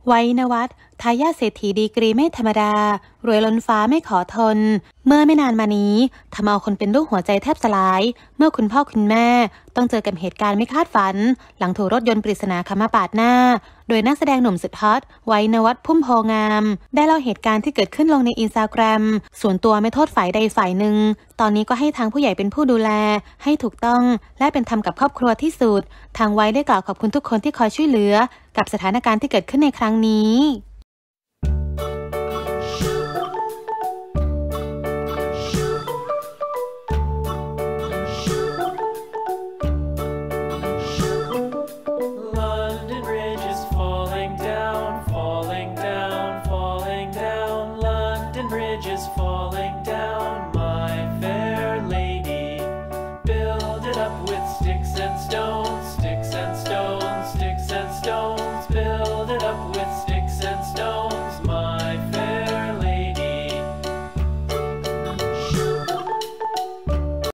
ไว้นวัฒน์ทายาทเศรษฐีดีกรีไม่ธรรมดารวยล้นฟ้าไม่ขอทนเมื่อไม่นานมานี้ทำเอาคนเป็นลูกหัวใจแทบสลายเมื่อคุณพ่อคุณแม่ต้องเจอกับเหตุการณ์ไม่คาดฝันหลังถูกรถยนต์ปริศนาขับมาปาดหน้าโดยนักแสดงหนุ่มสุดฮอตไว้นวัฒน์พุ่มโพงามได้เล่าเหตุการณ์ที่เกิดขึ้นลงใน Instagram ส่วนตัวไม่โทษฝ่ายใดฝ่ายหนึ่งตอนนี้ก็ให้ทางผู้ใหญ่เป็นผู้ดูแลให้ถูกต้องและเป็นธรรมกับครอบครัวที่สุดทางไว้ได้กล่าวขอบคุณทุกคนที่คอยช่วยเหลือกับสถานการณ์ที่เกิดขึ้นในครั้งนี้